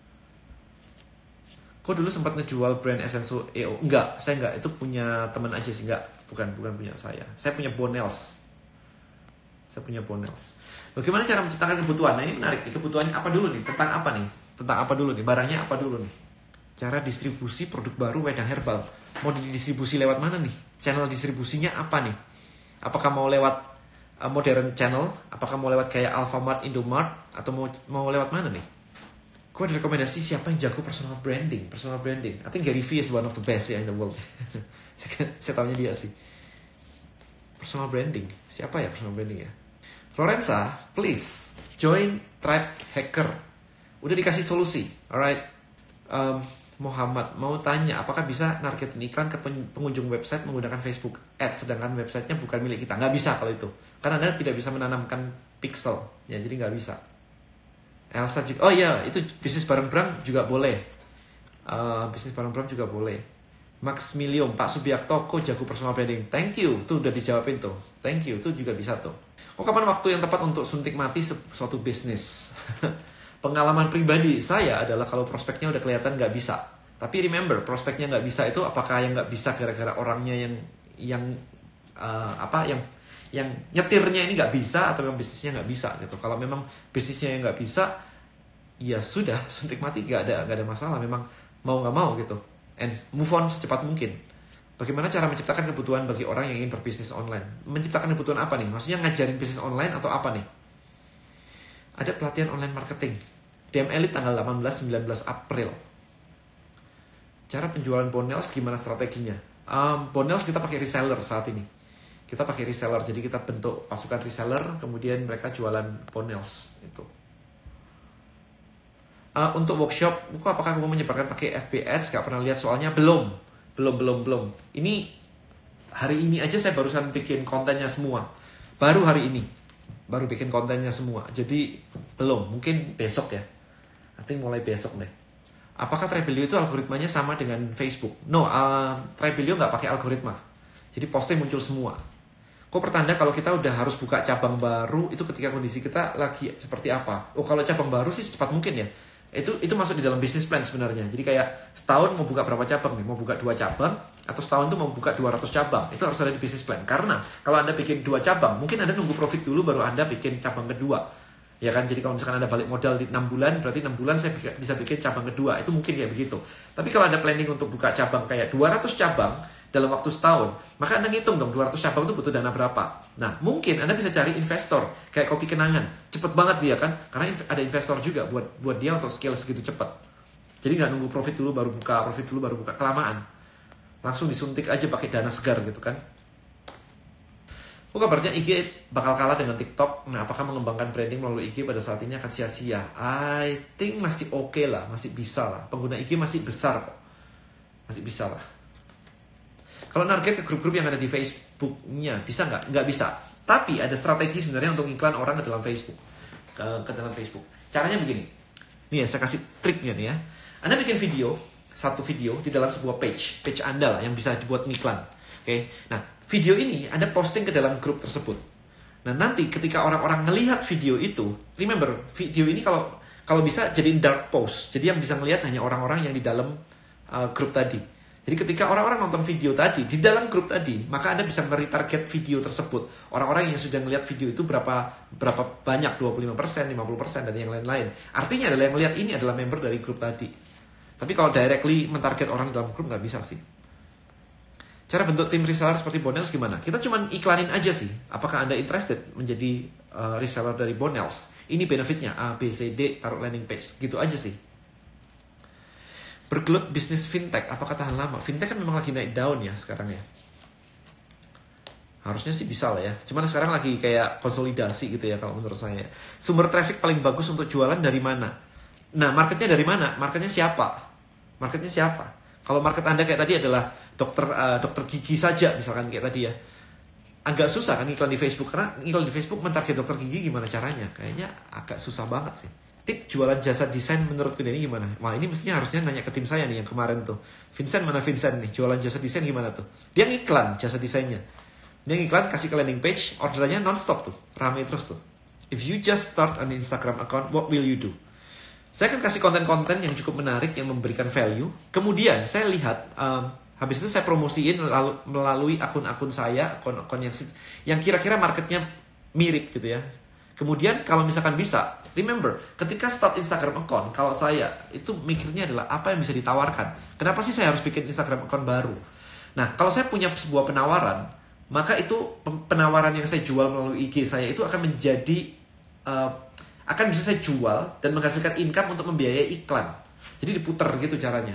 Kok dulu sempat ngejual brand Essenso EO? Enggak, saya enggak. Itu punya teman aja sih. Enggak, bukan punya saya. Saya punya Bonels. Saya punya Bonels. Bagaimana cara menciptakan kebutuhan? Nah ini menarik. Kebutuhannya apa dulu nih? Tentang apa nih? Tentang apa dulu nih? Barangnya apa dulu nih? Cara distribusi produk baru wedang herbal. Mau didistribusi lewat mana nih? Channel distribusinya apa nih? Apakah mau lewat modern channel? Apakah mau lewat kayak Alfamart, Indomart? Atau mau lewat mana nih? Gue ada rekomendasi siapa yang jago personal branding. Personal branding. I think Gary Vee is one of the best ya in the world. Saya tahunya dia sih. Personal branding. Siapa ya personal branding ya? Florensa, please join Tribe Hacker. Udah dikasih solusi, alright. Muhammad mau tanya, apakah bisa nargetin iklan ke pengunjung website menggunakan Facebook Ads, sedangkan websitenya bukan milik kita? Nggak bisa kalau itu, karena Anda tidak bisa menanamkan pixel, ya jadi nggak bisa. Elsa juga, oh iya, itu bisnis bareng-bareng juga boleh. Bisnis bareng-bareng juga boleh. Max Milium, Pak Subiakto, kok jago personal branding. Thank you, tuh udah dijawabin tuh. Thank you, tuh juga bisa tuh. Oh, kapan waktu yang tepat untuk suntik mati suatu bisnis? Pengalaman pribadi saya adalah kalau prospeknya udah kelihatan nggak bisa. Tapi remember, prospeknya nggak bisa itu apakah yang nggak bisa gara-gara orangnya yang nyetirnya ini nggak bisa atau yang bisnisnya nggak bisa gitu. Kalau memang bisnisnya yang nggak bisa, ya sudah suntik mati nggak ada masalah. Memang mau nggak mau gitu. And move on secepat mungkin. Bagaimana cara menciptakan kebutuhan bagi orang yang ingin berbisnis online? Menciptakan kebutuhan apa nih? Maksudnya ngajarin bisnis online atau apa nih? Ada pelatihan online marketing. DM Elite tanggal 18-19 April. Cara penjualan Bonels gimana strateginya? Bonels kita pakai reseller saat ini. Kita pakai reseller, jadi kita bentuk pasukan reseller, kemudian mereka jualan Bonels itu. Untuk workshop, apakah kamu menyebarkan pakai FB Ads? Gak pernah lihat soalnya belum. Ini hari ini aja saya barusan bikin kontennya semua. Baru hari ini. Baru bikin kontennya semua. Jadi belum. Mungkin besok ya. I think mulai besok deh. Apakah Trebelio itu algoritmanya sama dengan Facebook? No, Trebelio nggak pakai algoritma. Jadi posting muncul semua. Kok pertanda kalau kita udah harus buka cabang baru itu ketika kondisi kita lagi seperti apa? Oh, kalau cabang baru sih secepat mungkin ya. Itu masuk di dalam business plan sebenarnya. Jadi kayak setahun mau buka berapa cabang nih? Mau buka 2 cabang atau setahun itu mau buka 200 cabang. Itu harus ada di business plan. Karena kalau Anda bikin 2 cabang, mungkin Anda nunggu profit dulu baru Anda bikin cabang kedua. Ya kan? Jadi kalau misalkan Anda balik modal di 6 bulan, berarti 6 bulan saya bisa bikin cabang kedua. Itu mungkin kayak begitu. Tapi kalau Anda planning untuk buka cabang kayak 200 cabang dalam waktu setahun, maka Anda ngitung dong 200 cabang itu butuh dana berapa. Nah, mungkin Anda bisa cari investor kayak Kopi Kenangan. Cepet banget dia kan, karena ada investor juga buat dia untuk scale segitu cepat. Jadi nggak nunggu profit dulu baru buka, kelamaan. Langsung disuntik aja pakai dana segar gitu kan. Oh, kabarnya IG bakal kalah dengan TikTok. Nah, apakah mengembangkan branding melalui IG pada saat ini akan sia-sia? I think masih oke lah, masih bisa lah. Pengguna IG masih besar kok. Masih bisa lah. Kalau target ke grup-grup yang ada di Facebook-nya, bisa nggak? Nggak bisa. Tapi ada strategi sebenarnya untuk iklan orang ke dalam Facebook. Ke dalam Facebook. Caranya begini. Nih ya, saya kasih triknya nih ya. Anda bikin video, satu video di dalam sebuah page Anda lah yang bisa dibuat iklan. Oke. Nah, video ini Anda posting ke dalam grup tersebut. Nah, nanti ketika orang-orang ngelihat video itu, remember, video ini kalau bisa jadiin dark post. Jadi yang bisa ngelihat hanya orang-orang yang di dalam grup tadi. Jadi ketika orang-orang nonton video tadi, di dalam grup tadi, maka Anda bisa meretarget video tersebut. Orang-orang yang sudah ngelihat video itu berapa banyak, 25%, 50%, dan yang lain-lain. Artinya adalah yang ngelihat ini adalah member dari grup tadi. Tapi kalau directly mentarget orang dalam grup, nggak bisa sih. Cara bentuk tim reseller seperti Bonels gimana? Kita cuma iklanin aja sih. Apakah Anda interested menjadi reseller dari Bonels? Ini benefitnya, A, B, C, D, taruh landing page. Gitu aja sih. Bergelut bisnis fintech, apakah tahan lama? Fintech kan memang lagi naik daun ya sekarang ya. Harusnya sih bisa lah ya. Cuman sekarang lagi kayak konsolidasi gitu ya kalau menurut saya. Sumber traffic paling bagus untuk jualan dari mana? Nah, marketnya dari mana? Marketnya siapa? Kalau market Anda kayak tadi adalah dokter gigi saja misalkan kayak tadi ya. Agak susah kan iklan di Facebook, karena iklan di Facebook mentarget dokter gigi gimana caranya? Kayaknya agak susah banget sih. Tip jualan jasa desain menurut Vin ini gimana? Wah, ini mestinya harusnya nanya ke tim saya nih yang kemarin tuh. Vincent mana Vincent nih? Jualan jasa desain gimana tuh? Dia ngiklan jasa desainnya. Dia ngiklan kasih ke landing page, orderannya non-stop tuh. Rame terus tuh. If you just start an Instagram account, what will you do? Saya akan kasih konten-konten yang cukup menarik, yang memberikan value. Kemudian saya lihat, habis itu saya promosiin melalui akun-akun saya, akun-akun yang kira-kira marketnya mirip gitu ya. Kemudian kalau misalkan bisa, remember, ketika start Instagram account, kalau saya itu mikirnya adalah apa yang bisa ditawarkan. Kenapa sih saya harus bikin Instagram account baru? Nah, kalau saya punya sebuah penawaran, maka itu penawaran yang saya jual melalui IG saya itu akan menjadi, akan bisa saya jual dan menghasilkan income untuk membiayai iklan. Jadi diputar gitu caranya.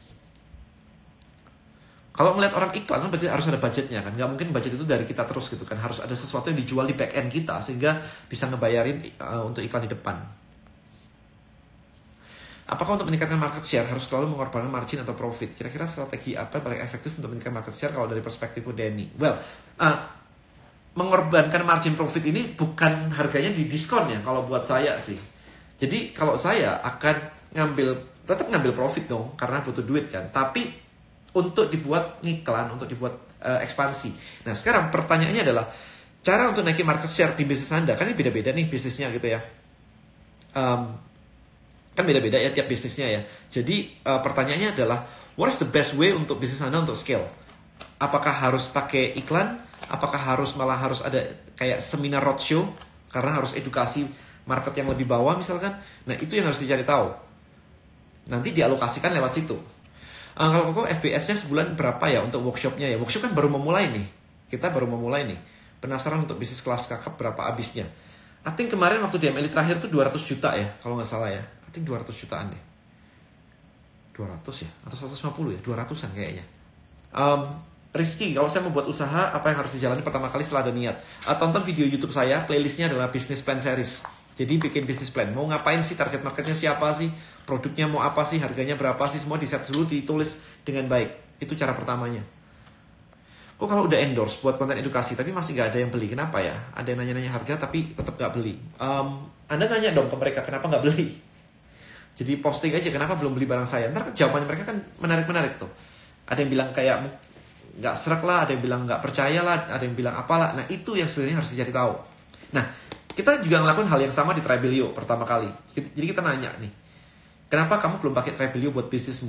Kalau ngeliat orang iklan kan berarti harus ada budgetnya kan. Nggak mungkin budget itu dari kita terus gitu kan. Harus ada sesuatu yang dijual di back end kita sehingga bisa ngebayarin untuk iklan di depan. Apakah untuk meningkatkan market share harus selalu mengorbankan margin atau profit? Kira-kira strategi apa yang paling efektif untuk meningkatkan market share kalau dari perspektif Denny? Well, mengorbankan margin profit ini bukan harganya di diskon ya kalau buat saya sih. Jadi kalau saya akan tetap ngambil profit dong karena butuh duit kan. Tapi untuk dibuat ngiklan, untuk dibuat ekspansi. Nah sekarang pertanyaannya adalah cara untuk naikin market share di bisnis Anda. Kan ini beda-beda nih bisnisnya gitu ya. Kan beda-beda ya tiap bisnisnya ya. Jadi pertanyaannya adalah what is the best way untuk bisnis Anda untuk scale? Apakah harus pakai iklan? Apakah malah harus ada kayak seminar roadshow? Karena harus edukasi market yang lebih bawah misalkan. Nah itu yang harus dicari tahu. Nanti dialokasikan lewat situ. Kalau kok FBS-nya sebulan berapa ya untuk workshopnya ya? Workshop kan baru memulai nih. Kita baru memulai nih. Penasaran untuk bisnis kelas kakap berapa habisnya? I think kemarin waktu di MLI terakhir tuh 200 juta ya, kalau nggak salah ya. I think 200 jutaan deh. 200 ya? Atau 150 ya? 200-an kayaknya. Rizky, kalau saya mau buat usaha, apa yang harus dijalani pertama kali setelah ada niat? Tonton video YouTube saya, playlistnya adalah Business Plan Series. Jadi bikin business plan. Mau ngapain sih, target marketnya siapa sih? Produknya mau apa sih, harganya berapa sih? Semua di set dulu, ditulis dengan baik. Itu cara pertamanya. Kok kalau udah endorse buat konten edukasi tapi masih gak ada yang beli, kenapa ya? Ada yang nanya-nanya harga tapi tetap gak beli. Anda tanya dong ke mereka kenapa gak beli. Jadi posting aja kenapa belum beli barang saya. Ntar jawabannya mereka kan menarik-menarik tuh. Ada yang bilang kayak gak serak lah, ada yang bilang gak percaya lah, ada yang bilang apalah. Nah itu yang sebenarnya harus dicari tahu. Nah kita juga ngelakuin hal yang sama di Tribelio pertama kali. Jadi kita nanya nih, kenapa kamu belum pakai Tribelio buat bisnismu?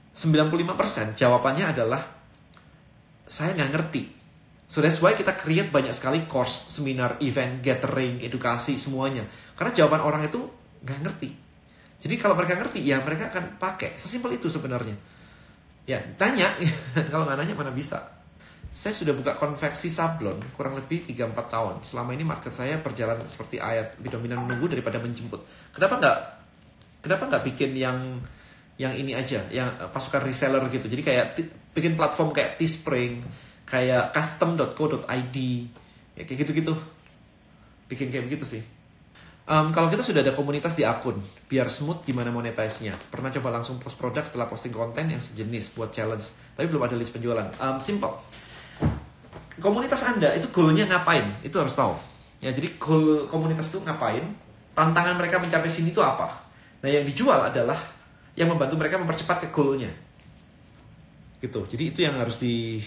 95% jawabannya adalah saya nggak ngerti. So that's why kita create banyak sekali course, seminar, event, gathering, edukasi, semuanya. Karena jawaban orang itu nggak ngerti. Jadi kalau mereka ngerti, ya mereka akan pakai. Sesimpel itu sebenarnya. Ya, tanya. Kalau nggak nanya, mana bisa. Saya sudah buka konveksi sablon kurang lebih 3-4 tahun. Selama ini market saya berjalan seperti ayat, lebih dominan menunggu daripada menjemput. Kenapa nggak bikin yang ini aja, yang pasukan reseller gitu. Jadi kayak bikin platform kayak Teespring, kayak custom.co.id, ya kayak gitu-gitu. Bikin kayak begitu sih. Kalau kita sudah ada komunitas di akun, biar smooth gimana monetize-nya. Pernah coba langsung post produk setelah posting konten yang sejenis buat challenge, tapi belum ada list penjualan. Simple. Komunitas Anda itu goalnya ngapain? Itu harus tahu. Ya, jadi goal komunitas itu ngapain? Tantangan mereka mencapai sini itu apa? Nah, yang dijual adalah yang membantu mereka mempercepat ke goalnya. Gitu. Jadi itu yang harus di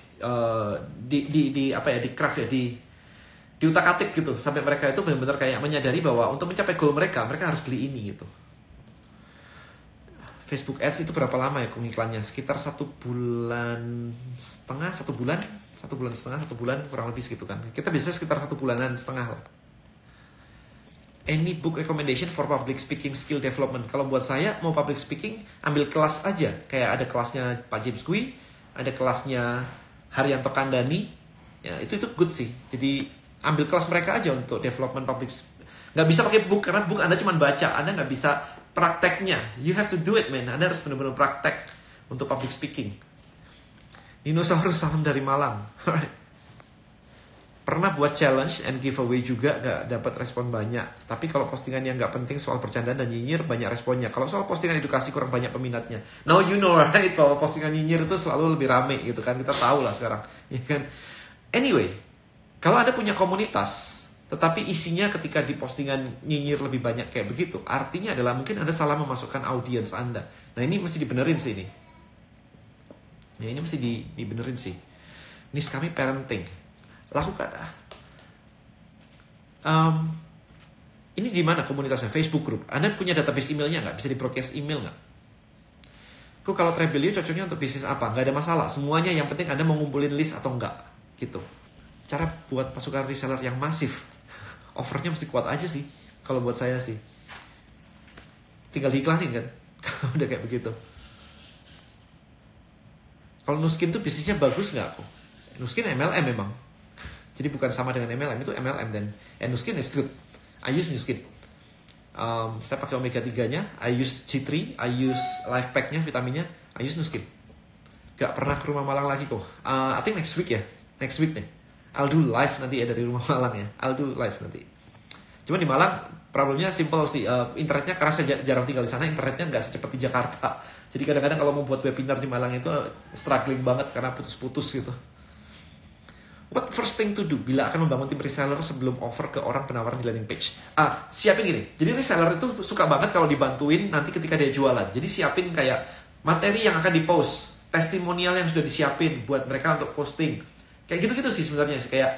craft ya, diutak-atik gitu sampai mereka itu benar-benar kayak menyadari bahwa untuk mencapai goal mereka harus beli ini gitu. Facebook Ads itu berapa lama ya iklannya? Sekitar 1 bulan setengah, 1 bulan kurang lebih segitu kan. Kita biasanya sekitar 1 bulanan setengah lah. Any book recommendation for public speaking skill development? Kalau buat saya mau public speaking ambil kelas aja. Kayak ada kelasnya Pak James Kui, ada kelasnya Haryanto Kandani. Ya itu good sih. Jadi ambil kelas mereka aja untuk development public. Nggak bisa pakai book karena book Anda cuma baca, Anda nggak bisa prakteknya. You have to do it, man. Anda harus benar-benar praktek untuk public speaking. Dinosaurus, salam dari Malang. Alright. Pernah buat challenge and giveaway juga, gak dapat respon banyak. Tapi kalau postingan yang gak penting soal bercandaan dan nyinyir, banyak responnya. Kalau soal postingan edukasi kurang banyak peminatnya. Now you know right, bahwa postingan nyinyir itu selalu lebih rame gitu kan. Kita tahu lah sekarang. Ya kan? Anyway, kalau Anda punya komunitas, tetapi isinya ketika di postingan nyinyir lebih banyak kayak begitu, artinya adalah mungkin Anda salah memasukkan audiens Anda. Nah ini mesti dibenerin sih ini. Ya ini mesti dibenerin sih. Nis kami parenting. Lakukan. Ini di mana komunitasnya? Facebook group. Anda punya database emailnya nggak? Bisa di broadcast email nggak? Kok kalau Tribelio cocoknya untuk bisnis apa? Nggak ada masalah. Semuanya yang penting Anda mau ngumpulin list atau enggak. Gitu. Cara buat pasukan reseller yang masif. offernya mesti kuat aja sih. Kalau buat saya sih, tinggal diiklanin kan. Kalau udah kayak begitu. Kalau Nuskin tuh bisnisnya bagus nggak aku? Nuskin MLM memang. Jadi bukan sama dengan MLM, itu MLM dan Nuskin is good. I use Nuskin. Saya pakai omega 3-nya, I use G3, I use life pack-nya, vitaminnya, I use Nuskin. Gak pernah ke rumah Malang lagi kok. I think next week ya. Next week nih. I'll do live nanti ya dari rumah Malang ya. I'll do live nanti. Cuma di Malang problemnya simple sih. Internetnya karena saya jarang tinggal di sana, internetnya nggak secepat di Jakarta. Jadi kadang-kadang kalau mau buat webinar di Malang itu struggling banget karena putus-putus gitu. What first thing to do bila akan membangun tim reseller sebelum offer ke orang penawaran di landing page? Siapin gini. Jadi reseller itu suka banget kalau dibantuin nanti ketika dia jualan. Jadi siapin kayak materi yang akan di-post, testimonial yang sudah disiapin buat mereka untuk posting. Kayak gitu-gitu sih sebenarnya. Kayak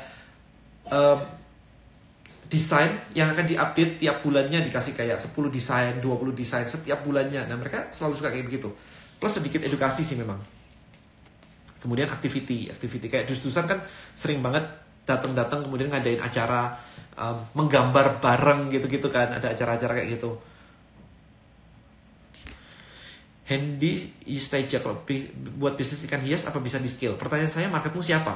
desain yang akan diupdate tiap bulannya, dikasih kayak 10 desain, 20 desain setiap bulannya. Nah mereka selalu suka kayak begitu. Plus sedikit edukasi sih memang. Kemudian activity kayak dus-dusan kan sering banget datang kemudian ngadain acara menggambar bareng gitu-gitu kan, ada acara-acara kayak gitu. Handy stage kalau buat bisnis ikan hias apa bisa di scale? Pertanyaan saya, marketmu siapa?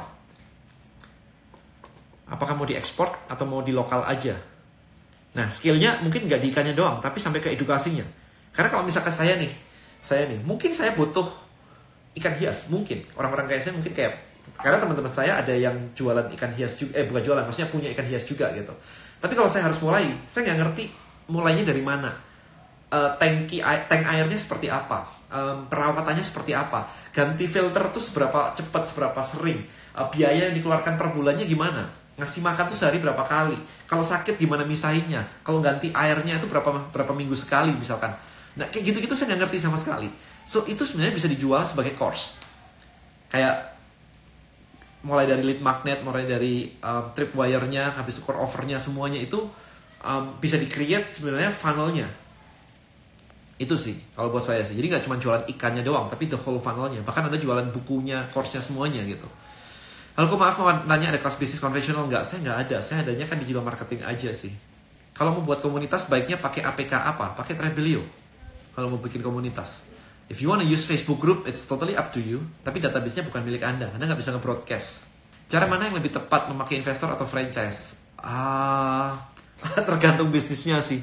Apakah mau diekspor atau mau di lokal aja? Nah, skillnya mungkin nggak di ikannya doang, tapi sampai ke edukasinya. Karena kalau misalkan saya nih, mungkin saya butuh ikan hias, mungkin orang-orang kayak saya mungkin kayak, karena teman-teman saya ada yang jualan ikan hias juga, bukan jualan, maksudnya punya ikan hias juga gitu. Tapi kalau saya harus mulai, saya nggak ngerti mulainya dari mana, tank airnya seperti apa, perawatannya seperti apa, ganti filter tuh seberapa cepat, seberapa sering, biaya yang dikeluarkan per bulannya gimana, ngasih makan tuh sehari berapa kali, kalau sakit gimana misahinnya, kalau ganti airnya itu berapa minggu sekali misalkan. Nah kayak gitu-gitu saya nggak ngerti sama sekali. So itu sebenarnya bisa dijual sebagai course. Kayak mulai dari lead magnet, mulai dari tripwire-nya, habis itu core offer-nya, semuanya itu bisa di-create sebenarnya funnel-nya. Itu sih kalau buat saya sih. Jadi nggak cuma jualan ikannya doang, tapi the whole funnel-nya. Bahkan ada jualan bukunya, course-nya semuanya gitu. Lalu maaf mau nanya, ada kelas bisnis konvensional nggak? Saya nggak ada. Saya adanya kan digital marketing aja sih. Kalau mau buat komunitas baiknya pakai APK apa? Pakai Trebelio. Kalau mau bikin komunitas. If you want to use Facebook group, it's totally up to you. Tapi database-nya bukan milik Anda. Anda nggak bisa nge-broadcast. Cara mana yang lebih tepat, memakai investor atau franchise? Tergantung bisnisnya sih.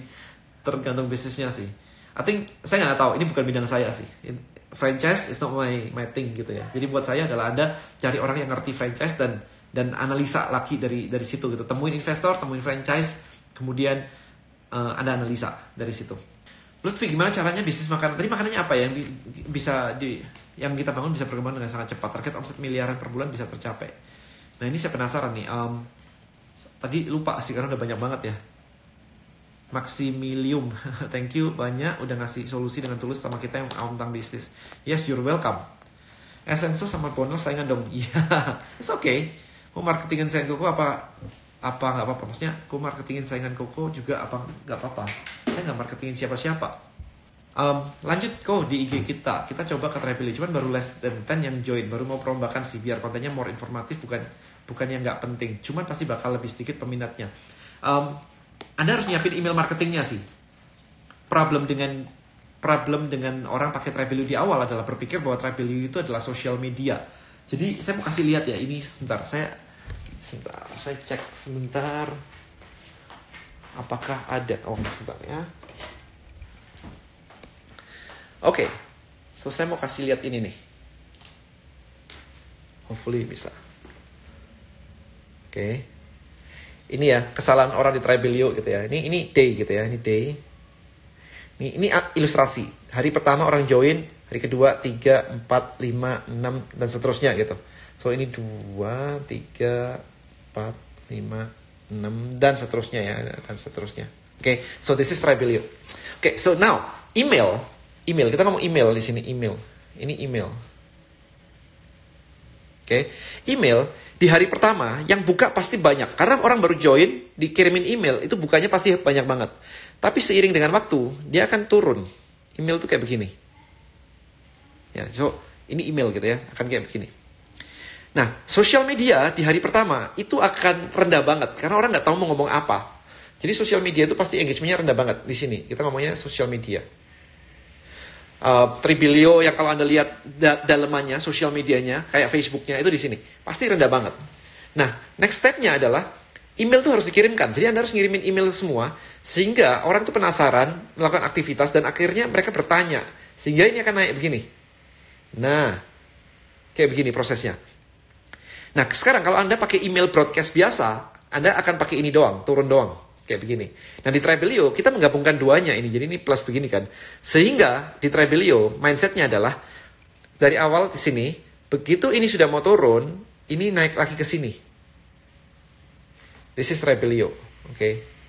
I think, saya nggak tahu. Ini bukan bidang saya sih. Franchise is not my thing gitu ya. Jadi buat saya adalah Anda cari orang yang ngerti franchise dan analisa lagi dari situ gitu. Temuin investor, temuin franchise, kemudian Anda analisa dari situ. Lutfi, gimana caranya bisnis makanan? Tadi makanannya apa ya yang kita bangun bisa berkembang dengan sangat cepat? Target omset miliaran per bulan bisa tercapai. Nah ini saya penasaran nih. Tadi lupa sih karena udah banyak banget ya. Maximilium, thank you banyak udah ngasih solusi dengan tulus sama kita yang tentang bisnis. Yes, you're welcome. Essence sama bonus saingan dong. Iya, it's okay. Mau marketingin saingan Koko apa nggak apa-apa. Maksudnya aku marketingin saingan Koko juga apa nggak apa-apa. Saya nggak marketingin siapa-siapa. Lanjut kok di IG kita coba ke Trebelio, cuman baru less than 10 yang join, baru mau perombakan sih biar kontennya more informatif, bukan yang nggak penting, cuman pasti bakal lebih sedikit peminatnya. Anda harus nyiapin email marketingnya sih. Problem dengan orang pakai Trebelio di awal adalah berpikir bahwa Trebelio itu adalah social media. Jadi saya mau kasih lihat ya, ini sebentar saya cek sebentar apakah ada. Sebentar ya. Oke, so saya mau kasih lihat ini nih. Hopefully bisa. Oke. Ini ya kesalahan orang di Trebelio gitu ya. Ini day gitu ya. Ini day. Ini ilustrasi. Hari pertama orang join, hari kedua 3, 4, 5, 6 dan seterusnya gitu. So ini 2, 3, 4, 5, 6 dan seterusnya ya, dan seterusnya. Oke, so this is Trebelio. Oke, so now email kita ngomong email di sini, email. Ini email. Oke, email di hari pertama yang buka pasti banyak karena orang baru join, dikirimin email itu bukanya pasti banyak banget. Tapi seiring dengan waktu dia akan turun. Email tuh kayak begini. Ya, so ini email gitu ya, akan kayak begini. Nah, sosial media di hari pertama itu akan rendah banget karena orang nggak tahu mau ngomong apa. Jadi sosial media itu pasti engagementnya rendah banget di sini. Kita ngomongnya sosial media. Tribelio yang kalau Anda lihat dalemannya, sosial medianya, kayak Facebooknya itu di sini. Pasti rendah banget. Nah, next stepnya adalah email itu harus dikirimkan. Jadi Anda harus ngirimin email semua, sehingga orang itu penasaran, melakukan aktivitas, dan akhirnya mereka bertanya. Sehingga ini akan naik begini. Nah, kayak begini prosesnya. Nah, sekarang kalau Anda pakai email broadcast biasa, Anda akan pakai ini doang, turun doang. Kayak begini. Nah, di Tribelio, kita menggabungkan duanya ini. Jadi ini plus begini kan. Sehingga di Tribelio, mindsetnya adalah, dari awal di sini, begitu ini sudah mau turun, ini naik lagi ke sini. This is Tribelio. Oke.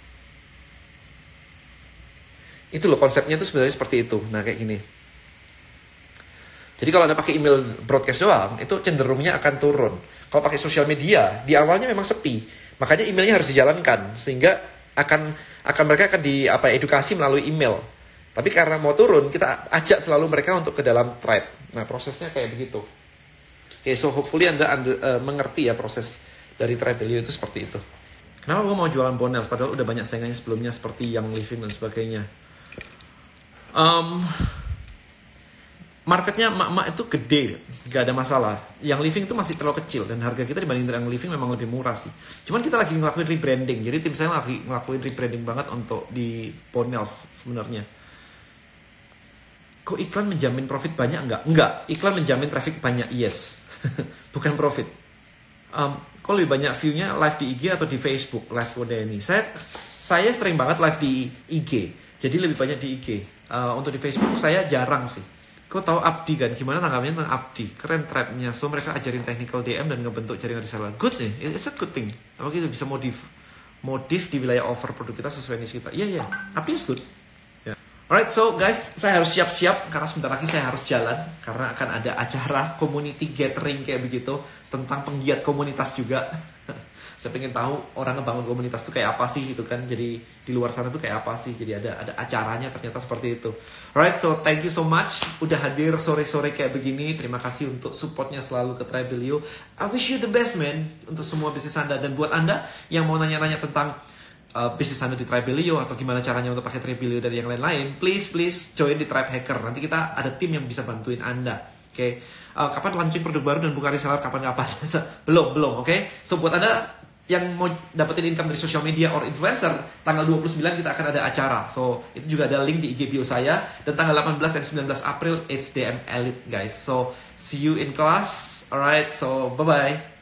Itu loh, konsepnya itu sebenarnya seperti itu. Nah, kayak gini. Jadi kalau Anda pakai email broadcast doang, itu cenderungnya akan turun. Kalau pakai sosial media, di awalnya memang sepi. Makanya emailnya harus dijalankan, sehingga mereka akan edukasi melalui email. Tapi karena mau turun, kita ajak selalu mereka untuk ke dalam tribe. Nah, prosesnya kayak begitu. Oke, so hopefully Anda mengerti ya proses dari Tribelio itu seperti itu. Kenapa gue mau jualan Bonels? Padahal udah banyak saingannya sebelumnya seperti Young Living dan sebagainya. Marketnya emak-emak itu gede, gak ada masalah. Yang Living itu masih terlalu kecil, dan harga kita dibanding yang Living memang lebih murah sih. Cuman kita lagi ngelakuin rebranding, jadi tim saya lagi ngelakuin rebranding banget untuk di Bonels sebenarnya. Kok iklan menjamin profit banyak? Enggak. Iklan menjamin traffic banyak, yes. Bukan profit. Kok lebih banyak view-nya live di IG atau di Facebook, live kode ini? Saya sering banget live di IG, jadi lebih banyak di IG. Untuk di Facebook saya jarang sih. Kau tahu Abdi kan? Gimana tanggapannya tentang Abdi? Keren trap-nya. So mereka ajarin technical DM dan ngebentuk jaringan reseller. Good nih, it's a good thing. Apa gitu bisa modif di wilayah offer produk kita sesuai niche kita. Iya. Abdi is good. Yeah. Alright, so guys, saya harus siap-siap karena sebentar lagi saya harus jalan karena akan ada acara community gathering kayak begitu tentang penggiat komunitas juga. Saya pengen tahu orang ngebangun komunitas itu kayak apa sih gitu kan. Jadi di luar sana tuh kayak apa sih. Jadi ada acaranya ternyata seperti itu. Alright, so thank you so much udah hadir sore-sore kayak begini. Terima kasih untuk supportnya selalu ke Tribelio. I wish you the best man untuk semua bisnis Anda. Dan buat Anda yang mau nanya-nanya tentang bisnis Anda di Tribelio atau gimana caranya untuk pakai Tribelio dari yang lain-lain, please join di Tribe Hacker. Nanti kita ada tim yang bisa bantuin Anda. Oke. Kapan launching produk baru dan buka reseller kapan-kapan? belum, oke. So buat Anda yang mau dapetin income dari social media or influencer, tanggal 29 kita akan ada acara. So, itu juga ada link di IG bio saya. Dan tanggal 18 dan 19 April, HDM Elite guys. So, see you in class. Alright, so bye-bye.